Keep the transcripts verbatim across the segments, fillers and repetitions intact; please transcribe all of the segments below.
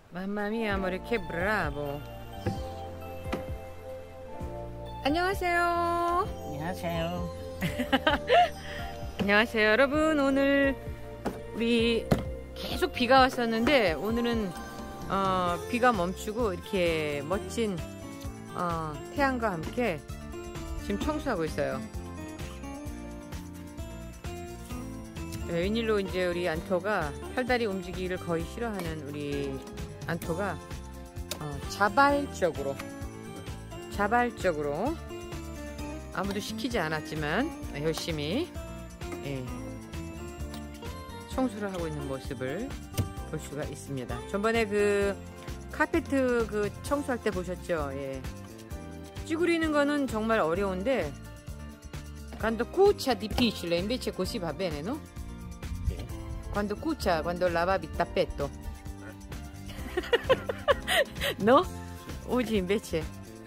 Mamma mia, amore, che bravo. 안녕하세요. 안녕하세요. 안녕하세요, 여러분. 오늘 우리 계속 비가 왔었는데 오늘은 어, 비가 멈추고 이렇게 멋진 어, 태양과 함께 지금 청소하고 있어요. 네, 웬일로 이제 우리 안토가 팔다리 움직이기를 거의 싫어하는 우리 안토가 어, 자발적으로 자발적으로 아무도 시키지 않았지만 열심히 예, 청소를 하고 있는 모습을 볼 수가 있습니다. 전번에 그 카페트 그 청소할 때 보셨죠? 예. 찌그리는 거는 정말 어려운데 quando cuccia difficile invece così va bene, no? Quando cuccia, quando lavavi il tappeto. No? Oggi invece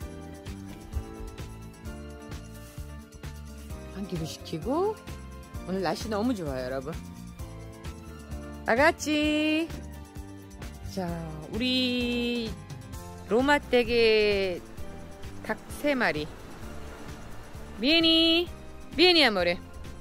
환기도 시키고 오늘 날씨 너무 좋아요, 여러분. ragazzi, 자, 우리 로마 댁의 닭 세 마리. vieni, vieni amore.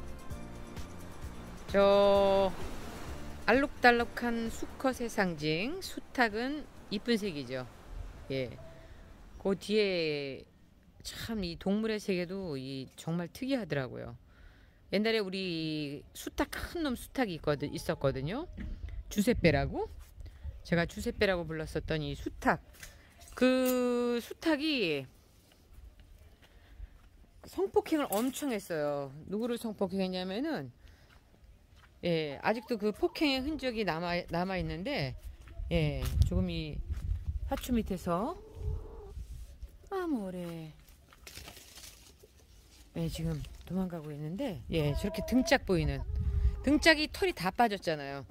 저 알록달록한 수컷의 상징 수탉은 이쁜 색이죠. 예, 그 뒤에 참 이 동물의 세계도 이 정말 특이하더라고요. 옛날에 우리 수탉 큰 놈 수탉이 있거든, 있었거든요. 주세빼라고. 제가 주세빼라고 불렀었던 이 수탉. 그 수탉이 성폭행을 엄청 했어요. 누구를 성폭행했냐면은 예, 아직도 그 폭행의 흔적이 남아 남아 있는데 예, 조금 이 화초 밑에서 아모레 예, 지금 도망가고 있는데 예, 저렇게 등짝 보이는 등짝이 털이 다 빠졌잖아요.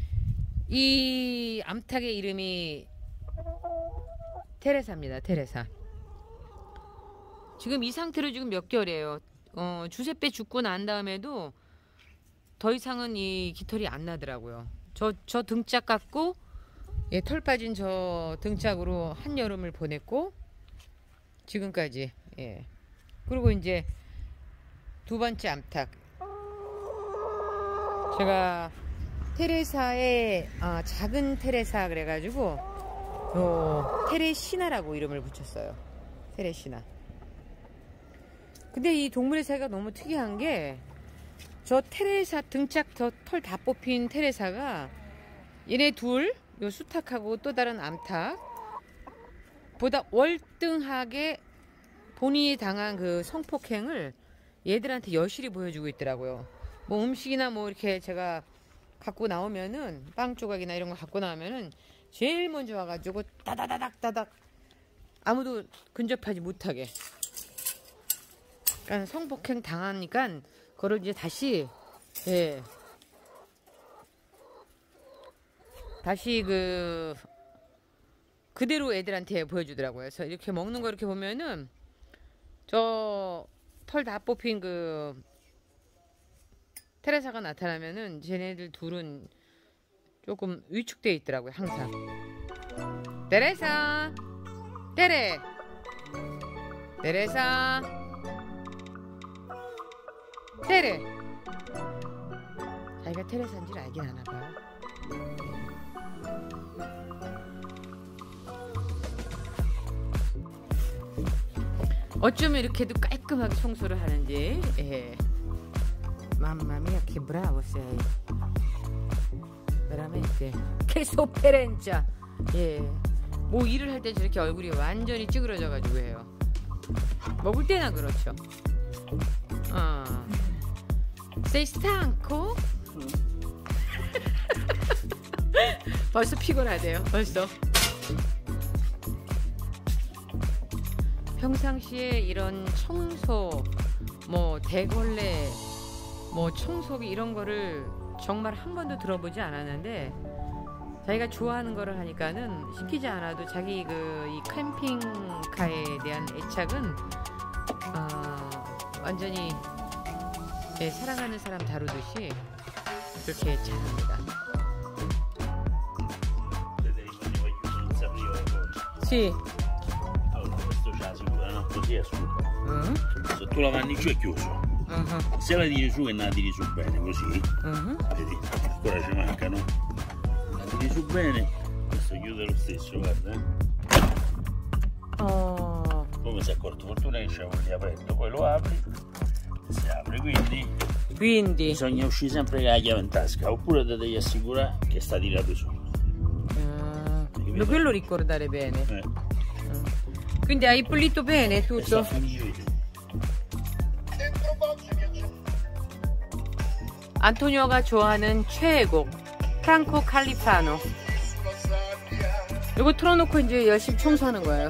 이 암탉의 이름이 테레사입니다. 테레사. 지금 이 상태로 지금 몇 개월이에요. 어, 주세빼 죽고 난 다음에도 더 이상은 이 깃털이 안 나더라고요. 저, 저 등짝 갖고 예, 털 빠진 저 등짝으로 한여름을 보냈고 지금까지 예. 그리고 이제 두 번째 암탉, 제가 테레사의 아, 작은 테레사 그래가지고 어, 테레시나라고 이름을 붙였어요. 테레시나. 근데 이 동물의 사이가 너무 특이한 게 저 테레사 등짝 저 털 다 뽑힌 테레사가 얘네 둘, 요 수탉하고 또 다른 암탉 보다 월등하게 본인이 당한 그 성폭행을 얘들한테 여실히 보여주고 있더라고요. 뭐 음식이나 뭐 이렇게 제가 갖고 나오면은 빵 조각이나 이런 거 갖고 나오면은 제일 먼저 와가지고 따다다닥 따닥 아무도 근접하지 못하게. 그러니까 성폭행 당하니까 그걸 이제 다시 예 다시 그 그대로 애들한테 보여주더라고요. 그래서 이렇게 먹는 거 이렇게 보면은 저 털 다 뽑힌 그 테레사가 나타나면은 쟤네들 둘은 조금 위축되어 있더라고요. 항상 테레사 테레 테레사 테레. 자기가 테레사인지를 알긴 아나봐요. 어쩌면 이렇게도 깔끔하게 청소를 하는지. 예. Mamma mia, che bravo sei. Veramente. Che sofferenza. 예. 뭐 일을 할 때 저렇게 얼굴이 완전히 찌그러져 가지고 해요. 먹을 때나 그렇죠. 어. Sei stanco? 벌써 피곤하대요. 벌써. 평상시에 이런 청소, 뭐 대걸레, 뭐 청소기 이런 거를 정말 한 번도 들어보지 않았는데 자기가 좋아하는 거를 하니까는 시키지 않아도 자기 그 이 캠핑카에 대한 애착은 어, 완전히 네, 사랑하는 사람 다루듯이 그렇게 잘합니다. Sì. Allora, questo c'è la sicura, no? Così è scuro. Uh-huh. Se tu la mandi giù è chiuso. Uh-huh. Se la tiri su e la tiri su bene, così. Uh-huh. Vedi, ancora ci mancano. La tiri su bene, questo chiude lo stesso, guarda. Eh. Oh. Come si è accorto? Fortuna che c'è quelli aperto, poi lo apri e si apre, quindi. Quindi. Bisogna uscire sempre con la chiave in tasca, oppure te devi assicurare che sta tirato su. Uh, lo quello ricordare bene. Eh. Uh. Quindi hai pulito bene tutto? 안토니오가 좋아하는 최애곡 프랑코 칼리파노. 이거 틀어놓고 이제 열심히 청소하는 거예요.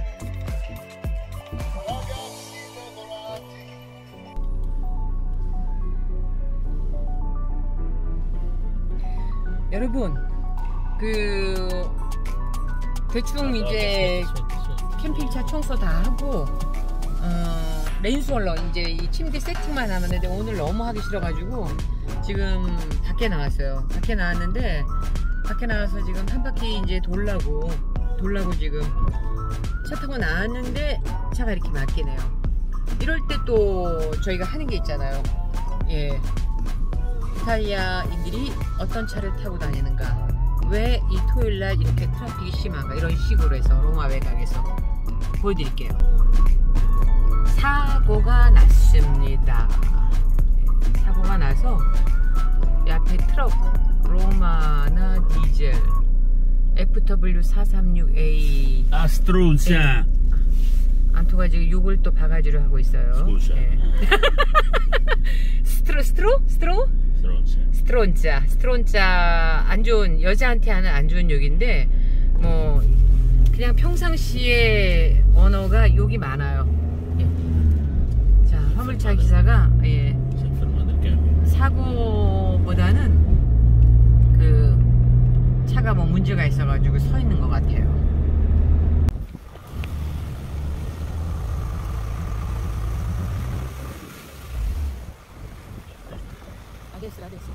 여러분, 그 대충 이제 캠핑차 청소 다 하고 어, 레인수얼러 이제 이 침대 세팅만 남았는데 오늘 너무 하기 싫어가지고 지금 밖에 나왔어요. 밖에 나왔는데 밖에 나와서 지금 한 바퀴 이제 돌라고 돌라고 지금 차 타고 나왔는데 차가 이렇게 막히네요. 이럴 때 또 저희가 하는 게 있잖아요. 예, 이탈리아인들이 어떤 차를 타고 다니는가, 왜 이 토요일날 이렇게 트래픽이 심한가, 이런 식으로 해서 로마 외곽에서 보여드릴게요. 사고가 났습니다. 사고가 나서 이 앞에 트럭 로마나 디젤 에프더블유 사삼육 에이 아 스트론자. 안토가 지금 욕을 또 바가지로 하고 있어요. 네. 스트로 스트로 스트로 스트론자. 스트론자 스트론자 안 좋은, 여자한테 하는 안 좋은 욕인데 뭐 그냥 평상시에 언어가 욕이 많아요. 예. 자, 화물차 기사가 예. 사고보다는 그 차가 뭐 문제가 있어가지고 서 있는 것 같아요. 아데스 아데스.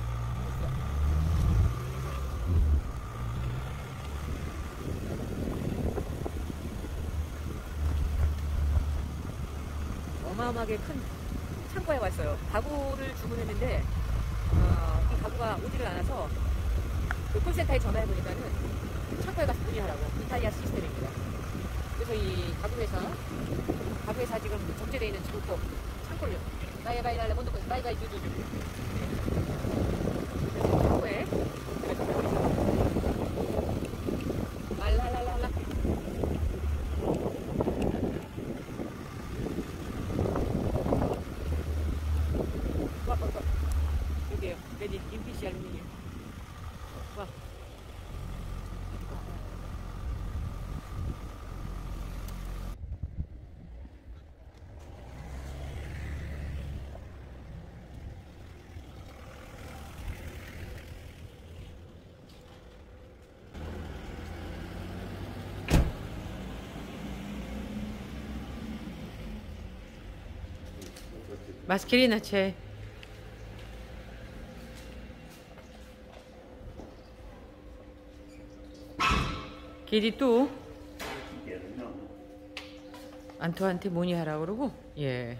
어마어마하게 큰 창고에 왔어요. 가구를 주문했는데 어, 이 가구가 오지를 않아서 그 콜센터에 전화해보니까는 창고에 가서 문의하라고. 이탈리아 시스템입니다. 그래서 이 가구회사 가구회사 지금 적재되어 있는 창고 창고를 바이 바이 달래 못 넣고 바이 바이 주주주 창고에 랄랄랄랄라. 여기에요. 레디 인피시 알루미늄. 와. Mascherina c'è. 길이 또 안토한테 문의하라고 그러고. 예.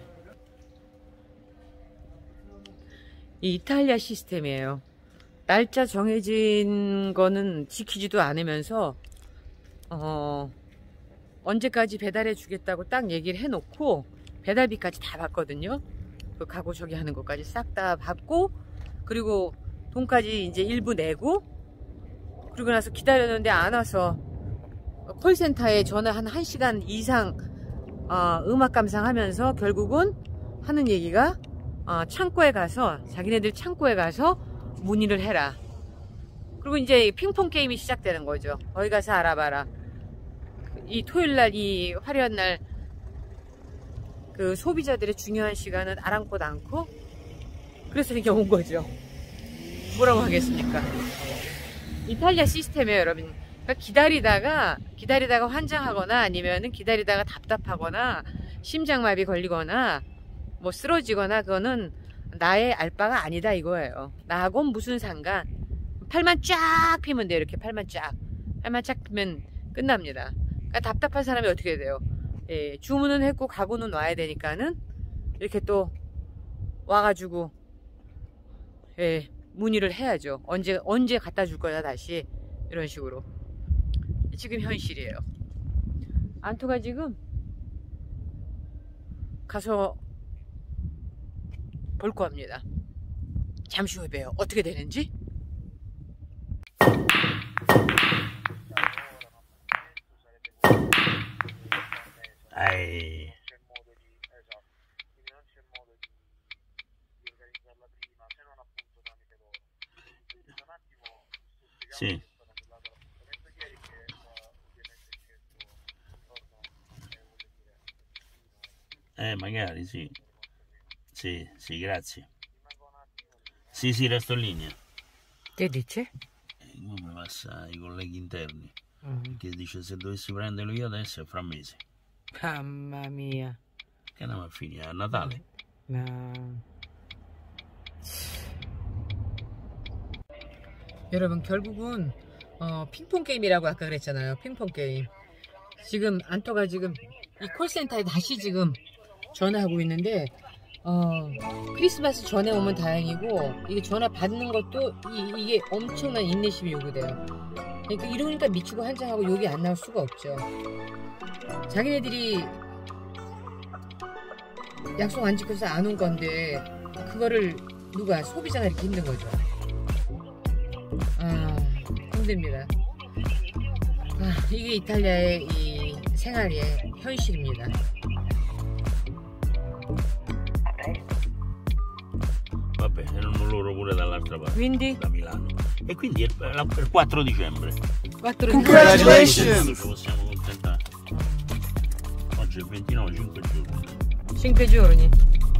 이 이탈리아 시스템이에요. 날짜 정해진 거는 지키지도 않으면서 어 언제까지 배달해 주겠다고 딱 얘기를 해놓고 배달비까지 다 받거든요. 그 가구 저기 하는 것까지 싹 다 받고, 그리고 돈까지 이제 일부 내고, 그리고 나서 기다렸는데 안 와서 콜센터에 전화 한 1시간 이상 어, 음악 감상하면서 결국은 하는 얘기가 어, 창고에 가서, 자기네들 창고에 가서 문의를 해라. 그리고 이제 핑퐁 게임이 시작되는 거죠. 거기 가서 알아봐라. 이 토요일날, 이 화려한 날 그 소비자들의 중요한 시간은 아랑곳 않고, 그래서 이렇게 온 거죠. 뭐라고 하겠습니까? 이탈리아 시스템이에요, 여러분. 그러니까 기다리다가 기다리다가 환장하거나 아니면은 기다리다가 답답하거나 심장마비 걸리거나 뭐 쓰러지거나, 그거는 나의 알바가 아니다 이거예요. 나하고는 무슨 상관. 팔만 쫙 피면 돼요. 이렇게 팔만 쫙 팔만 쫙 피면 끝납니다. 그러니까 답답한 사람이 어떻게 돼요? 예, 주문은 했고 가구는 와야 되니까는 이렇게 또 와가지고 예, 문의를 해야죠. 언제 언제 갖다 줄 거야 다시 이런 식으로. 지금 현실이에요. 안토가 지금 가서 볼 겁니다. 잠시 후에 봬요. 어떻게 되는지. Ehi. Sì. Eh, magari sì. Sì, sì, grazie. Sì, sì, resto in linea. Che dice? Eh, come passa ai colleghi interni? Mm. Che dice se dovessi prenderlo io adesso è fra mesi. Mamma mia. Che andiamo a finire? A Natale? No. 여러분 결국은 어, 핑퐁 게임이라고 아까 그랬잖아요. 핑퐁 게임. 지금 안토가 지금 이 콜센터에 다시 지금 전화하고 있는데 어, 크리스마스 전에 오면 다행이고 이게 전화 받는 것도 이, 이게 엄청난 인내심이 요구돼요. 그러니까 이러니까 미치고 한장하고 욕이 안 나올 수가 없죠. 자기네들이 약속 안 지켜서 안 온 건데 그거를 누가 소비자가 이렇게 힘든 거죠. 아, 힘듭니다. 아, 이게 이탈리아의 이 생활의 현실입니다. Vabbè, erano loro pure dall'altra parte. Quindi? Da Milano. E quindi è il quattro dicembre. quattro Congratulations! Ci possiamo contentare. Oggi è il ventinove, cinque giorni. cinque giorni.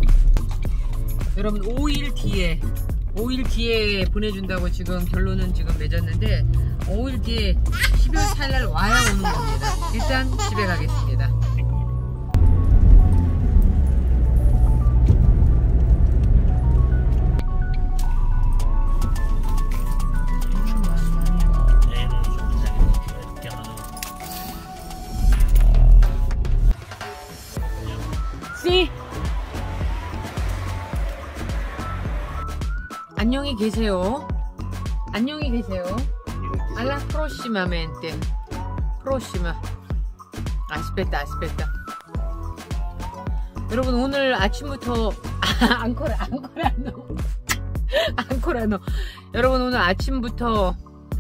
여러분 오 일 뒤에 오 일 뒤에 보내준다고 지금 결론은 지금 맺었는데 오 일 뒤에 십이월 사일날 와야 오는 겁니다. 일단 집에 가겠습니다. 씨! 안녕히 계세요. 안녕히 계세요. Alla prossimamente. Prossima. Aspetta, aspetta. 여러분 오늘 아침부터 앙코라, 앙코라노. 앙코라노. 여러분 오늘 아침부터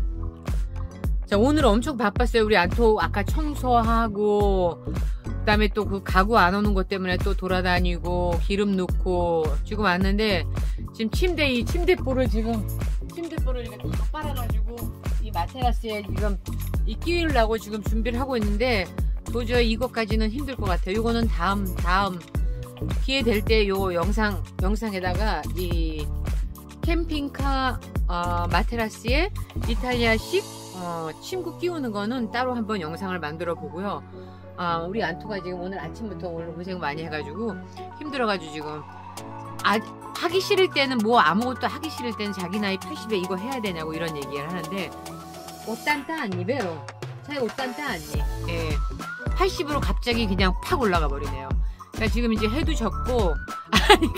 자 오늘 엄청 바빴어요. 우리 안토 아까 청소하고 그 다음에 또 그 가구 안 오는 것 때문에 또 돌아다니고 기름 넣고 지금 왔는데 지금 침대 이 침대볼을 지금 침대볼을 이렇게 다 빨아가지고 이 마테라스에 지금 이 끼우려고 지금 준비를 하고 있는데 도저히 이것까지는 힘들 것 같아요. 이거는 다음 다음 기회 될 때 요 영상 영상에다가 이 캠핑카 어, 마테라스에 이탈리아식 어, 침구 끼우는 거는 따로 한번 영상을 만들어 보고요. 아, 우리 안토가 지금 오늘 아침부터 오늘 고생 많이 해가지고 힘들어가지고 지금 아, 하기 싫을 때는 뭐 아무것도 하기 싫을 때는 자기 나이 팔십에 이거 해야 되냐고 이런 얘기를 하는데 오탄타 아니 베로 자기 오탄타 아니 예, 팔십으로 갑자기 그냥 팍 올라가 버리네요. 그러니까 지금 이제 해도 적고 아니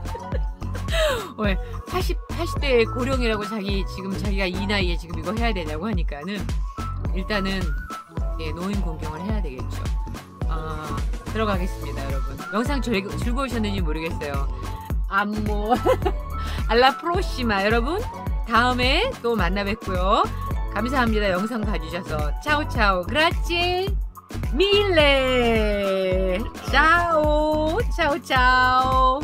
왜 팔십, 팔십 대 고령이라고 자기 지금 자기가 이 나이에 지금 이거 해야 되냐고 하니까는 일단은 예, 노인 공경을 해야 되겠죠. 어, 들어가겠습니다, 여러분. 영상 즐, 즐거우셨는지 모르겠어요. 안모 알라 프로시마 여러분 다음에 또 만나 뵙고요. 감사합니다. 영상 봐주셔서 차오차오 그라치 밀레 차오 차오차오